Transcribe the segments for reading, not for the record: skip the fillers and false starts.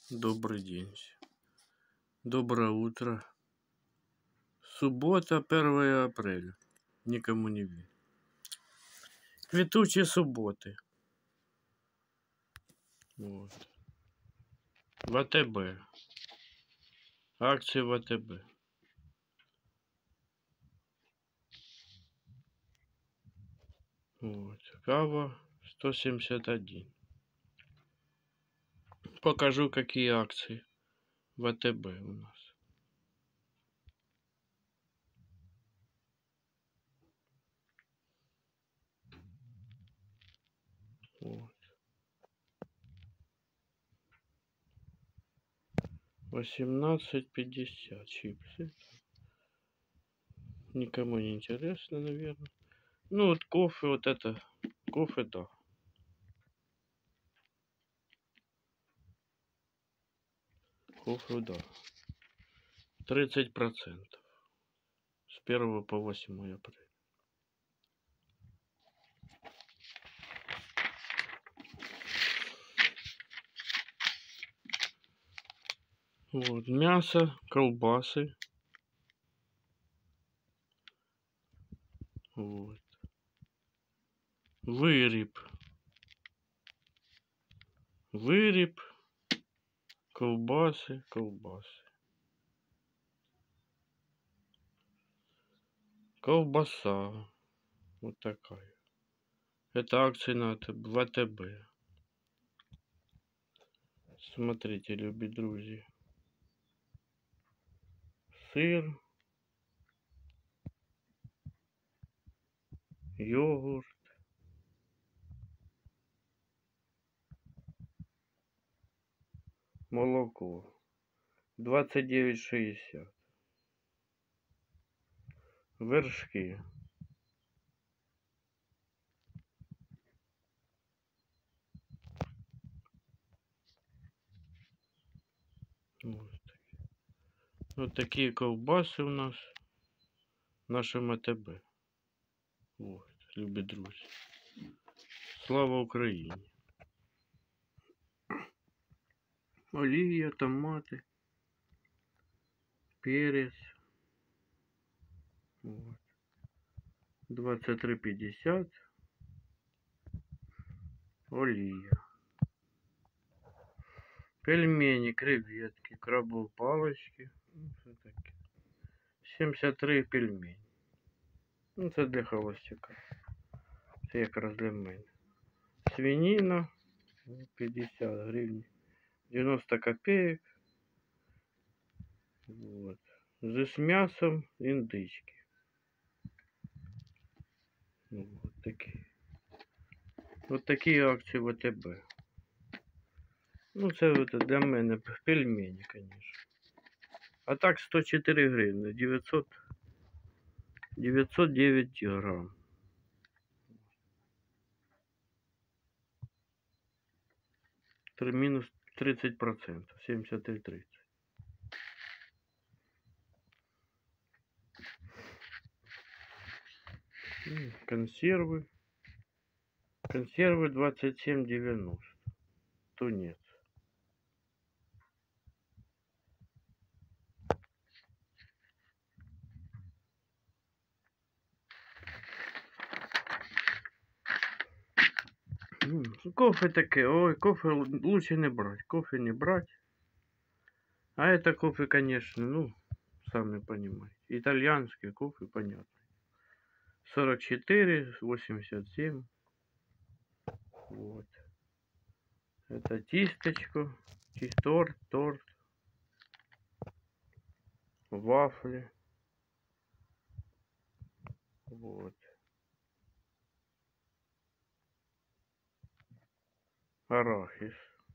Добрый день. Доброе утро. Суббота, 1 апреля. Никому не верь. Квітучі субботи. Вот. ВТБ. Акции ВТБ. Вот. Кава 171. Покажу, какие акции ВТБ у нас. Вот. 18,50 чипсы. Никому не интересно, наверное. Ну вот кофе, вот это. Кофе, да. Кофе, да. 30%. С 1 по 8 апреля. Вот, мясо, колбасы. Вот. Выреб. Выреб. Колбасы. Колбаса. Вот такая. Это акции на ВТБ. Смотрите, любі друзі. Сыр. Йогурт. Молоко. 29,60. Вершки. Вот такие колбасы у нас в нашем АТБ. Вот, любі друзі. Слава Україні! Олія, томати, перець. Вот. 23,50. Олія. Пельмени, креветки, крабовые палочки. Ну, все таке. 73 пельмені. Ну, це для холостяка. Це якраз для мене. Свинина 50 гривен. 90 копеек. Вот. С мясом индычки. Вот такие. Вот такие акции ВТБ. Ну, це для мене пельмені, конечно. А так 104 гривны. 909 грамм. Минус 30%. 73,30. Консервы. Консервы 27,90. Тунец. Кофе таке. Ой, кофе лучше не брать. Кофе не брать. А это кофе, конечно, ну, сами понимаете. Итальянский кофе, понятно. 44, 87. Вот. Это тисточка, торт, вафли. Вот. Арахис.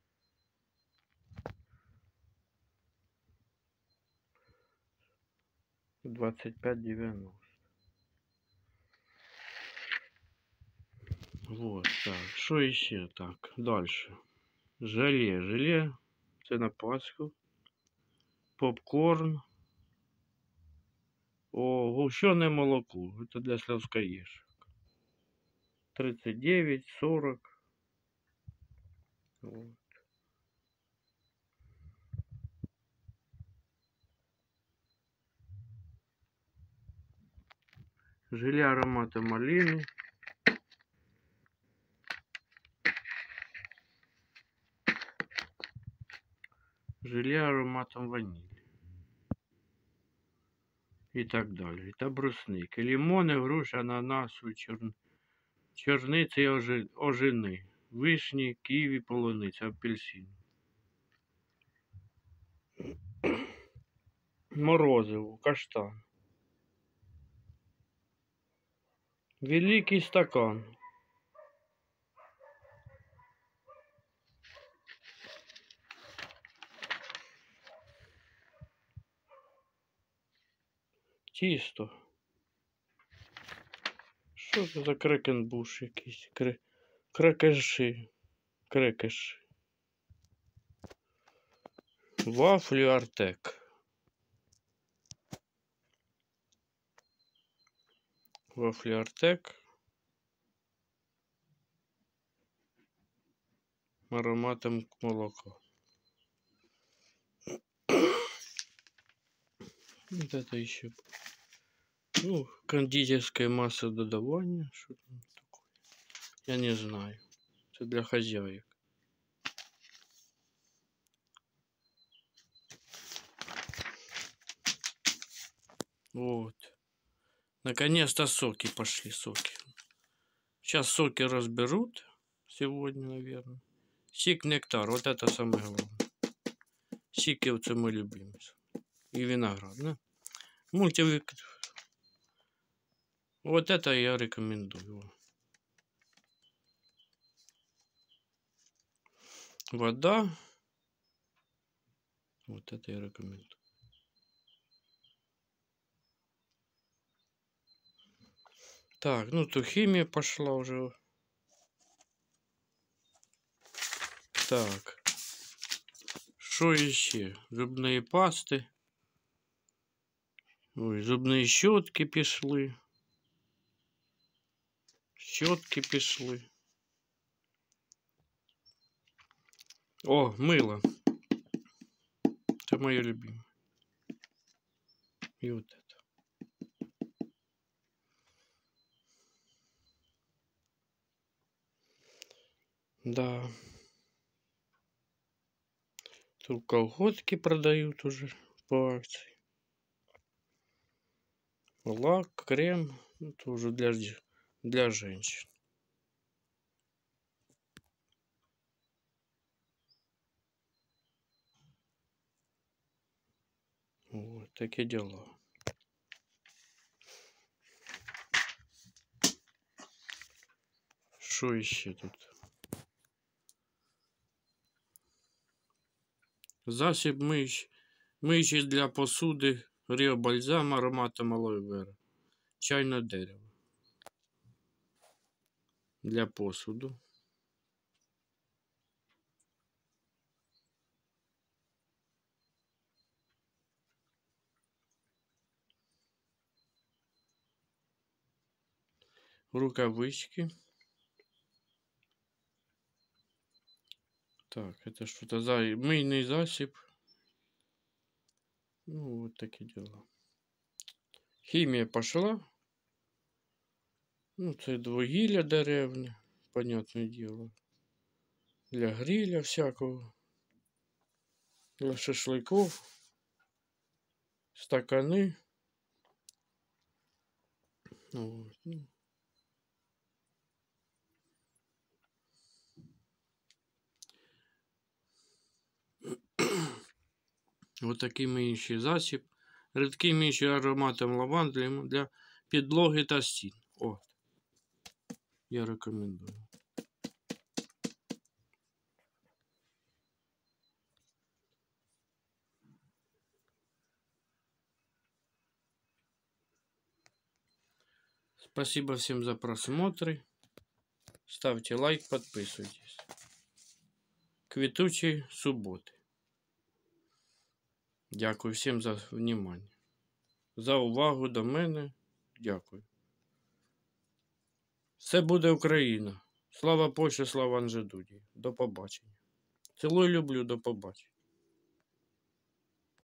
$25,90. Вот, так, что еще? Так, дальше. Желе, це на Пасху. Попкорн. О, гущеное молоко. Это для сладкоежек. 39, 40. Вот. Желе аромата малины. Желе ароматом ванили. І так далі. Та брусники. Лимони, груші, ананасу, чорниці, ожини. Вишні, ківі, полуниця, апельсин. Морозиво, каштан. Великий стакан. Тісто. Що це за крекенбуш якийсь? Крекеші. Крекеші. Вафлі Артек. Вафлі Артек. Ароматом молока. Вот это еще. Ну, кондитерское маслододавание. Что там такое? Я не знаю. Это для хозяек. Вот. Наконец-то соки пошли, соки. Сейчас соки разберут. Сегодня, наверное. Сик, нектар. Вот это самое главное. Сики, это мой любимый. И виноград, да? Мультивик. Вот это я рекомендую. Вода. Вот это я рекомендую. Так, ну то химия пошла уже. Так. Что еще? Зубные пасты. Ой, зубные щетки пішли. Щетки пішли. О, мыло. Это мое любимое. И вот это. Да. Тут колготки продают уже по акции. Лак, крем. Это уже для женщин. Вот такие дела. Что еще тут? Засіб миючий для посуди Rio Balsam ароматом алоэ вера. Чайне дерево. Для посуду. Рукавички. Так, это что-то мийный засіб. Ну, вот такие дела. Химия пошла. Ну, це вугілля деревне, понятное дело. Для гриля всякого. Для шашлыков. Стаканы. Вот. Вот такий миючий засіб. Рідкий миючий ароматом лаванди для підлоги та стін. От. Я рекомендую. Спасибо всем за просмотры. Ставьте лайк, подписывайтесь. Квітучі суботи. Дякую всім за внимание. За увагу до мене. Дякую. Все буде Україна. Слава Польщі, слава Анжи Дуді. До побачення. Цілую, люблю, до побачення.